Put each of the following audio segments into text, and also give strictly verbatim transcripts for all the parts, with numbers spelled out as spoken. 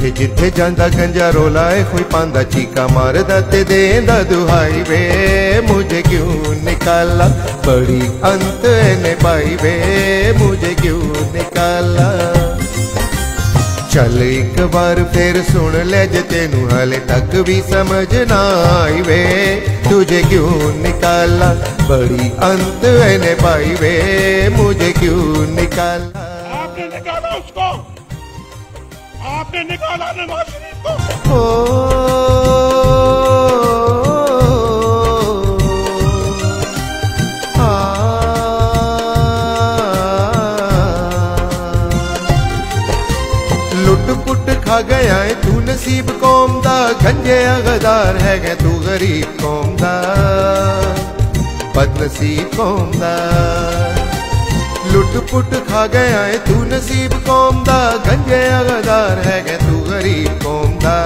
जिथे जिथे जांदा गंजा रोला है कोई पांदा चीका मारदा ते देंदा दुहाई वे मुझे क्यों निकाला बड़ी अंत ने पाई वे मुझे क्यों निकाला। चल एक बार फिर सुन ले जे तेनू हाले तक भी समझ ना आई वे तुझे क्यों निकाला बड़ी अंत ने पाई वे मुझे क्यों निकाला। आपने निकाला उसको, आपने निकाला नवाज शरीफ को। ओ लुट पुट खा गया है तू नसीब कौम दा गंजे अगदार है गए तू गरीब कौम दा बदनसीब कौम दा। लुट पुट खा गया है तू नसीब कौम दा गंजे अगदार है गए तू गरीब कौम दा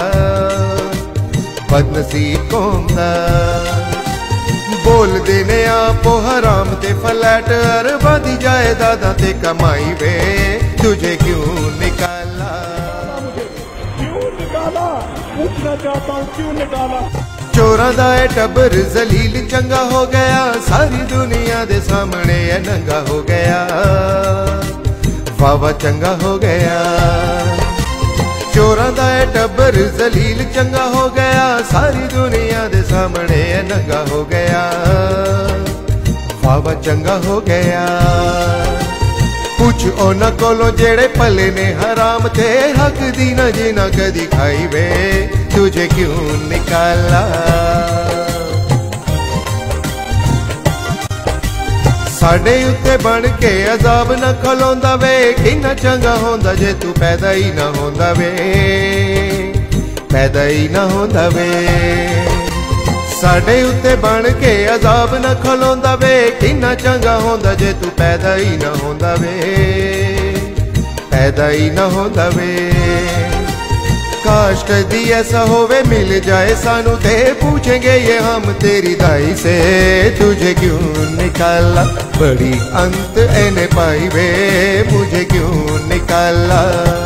बदनसीब कौम दा। बोल देने आपो हराम ते फ्लैट अरबा दी जायदादा ते कमाई वे तुझे क्यों निकाला क्यों निकाला पूछना चाहता हूँ क्यों निकाला। चोरा दा है टब्बर जलील चंगा हो गया सारी दुनिया दे सामने है नंगा हो गया वावा चंगा हो गया। चोरा दा है टब्बर जलील चंगा हो गया सारी दुनिया दे सामने है नंगा हो गया वावा चंगा हो गया। कुछ ओना कोलो जेड़े पले ने हराम थे हक दी न जिना कदी खाई वे तुझे क्यों निकाला। साडे उत्ते बन के अजाब न खलोंदा वे किन्ना चंगा होंदा जे तू पैदा ही ना होंदा वे पैदा ही ना होंदा वे। साडे उत्ते बन के अजाब न खलोंदा वे किन्ना चंगा होंदा जे तू पैदा ही ना होंदा वे पैदा ही ना होंदा वे। काश कदी ऐसा होवे मिल जाए सानू ते पूछेंगे ये हम तेरी दाई से तुझे क्यों निकाला बड़ी अंत एने पाई वे मुझे क्यों निकाला।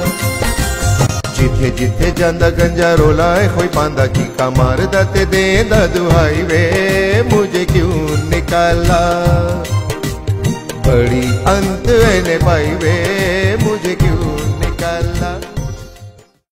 जिथे जिथे जांदा गंजा रोला है कोई पांदा चीका मारदा ते देंदा दुहाई वे मुझे क्यों निकाला बड़ी अंत एने पाई वे मुझे